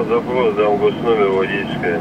Сделал запрос, дал госномер водительское.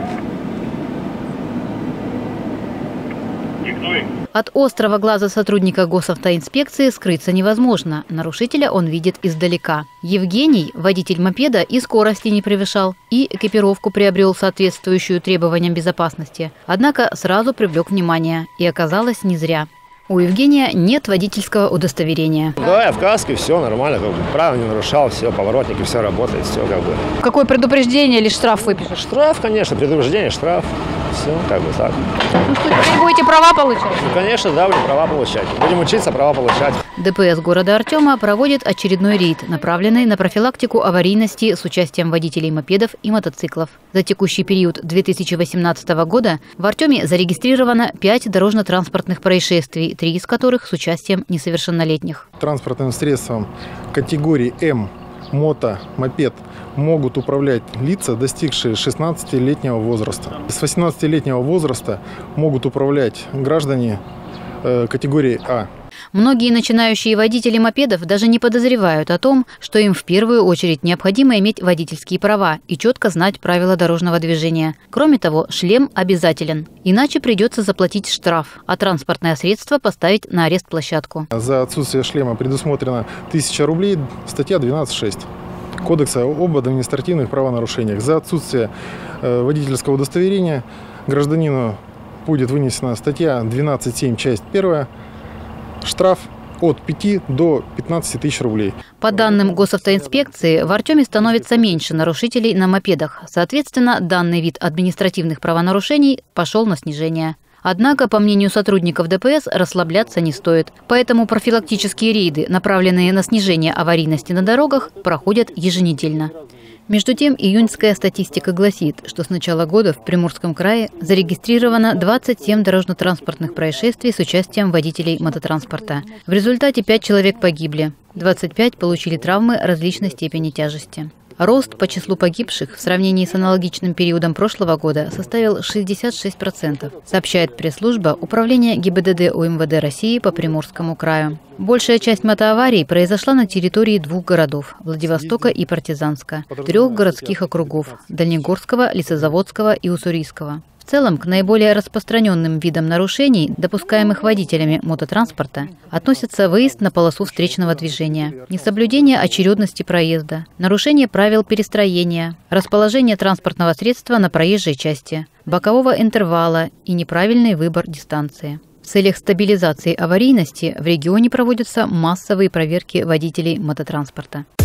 Диктуй. От острого глаза сотрудника госавтоинспекции скрыться невозможно. Нарушителя он видит издалека. Евгений, водитель мопеда, и скорости не превышал, и экипировку приобрел соответствующую требованиям безопасности. Однако сразу привлек внимание. И оказалось не зря. У Евгения нет водительского удостоверения. Да, я в каске, все нормально, правила не нарушал, все, поворотники, все работает, все как бы. Какое предупреждение или штраф выпишешь? Штраф, конечно, предупреждение, штраф, все как бы так. Ну что, теперь будете права получать? Ну, конечно, да, будем права получать. Будем учиться права получать. ДПС города Артема проводит очередной рейд, направленный на профилактику аварийности с участием водителей мопедов и мотоциклов. За текущий период 2018 года в Артеме зарегистрировано 5 дорожно-транспортных происшествий, 3 из которых с участием несовершеннолетних. Транспортным средством категории М, мото, мопед могут управлять лица, достигшие 16-летнего возраста. С 18-летнего возраста могут управлять граждане категории А. Многие начинающие водители мопедов даже не подозревают о том, что им в первую очередь необходимо иметь водительские права и четко знать правила дорожного движения. Кроме того, шлем обязателен, иначе придется заплатить штраф, а транспортное средство поставить на арест-площадку. За отсутствие шлема предусмотрено 1000 рублей, статья 12.6 Кодекса об административных правонарушениях. За отсутствие водительского удостоверения гражданину будет вынесена статья 12.7, часть 1, штраф от 5 до 15 тысяч рублей. По данным госавтоинспекции, в Артеме становится меньше нарушителей на мопедах. Соответственно, данный вид административных правонарушений пошел на снижение. Однако, по мнению сотрудников ДПС, расслабляться не стоит. Поэтому профилактические рейды, направленные на снижение аварийности на дорогах, проходят еженедельно. Между тем, июньская статистика гласит, что с начала года в Приморском крае зарегистрировано 27 дорожно-транспортных происшествий с участием водителей мототранспорта. В результате 5 человек погибли, 25 получили травмы различной степени тяжести. Рост по числу погибших в сравнении с аналогичным периодом прошлого года составил 66%, сообщает пресс-служба Управления ГИБДД УМВД России по Приморскому краю. Большая часть мотоаварий произошла на территории 2 городов – Владивостока и Партизанска, 3 городских округов – Дальнегорского, Лесозаводского и Уссурийского. В целом, к наиболее распространенным видам нарушений, допускаемых водителями мототранспорта, относятся выезд на полосу встречного движения, несоблюдение очередности проезда, нарушение правил перестроения, расположение транспортного средства на проезжей части, бокового интервала и неправильный выбор дистанции. В целях стабилизации аварийности в регионе проводятся массовые проверки водителей мототранспорта.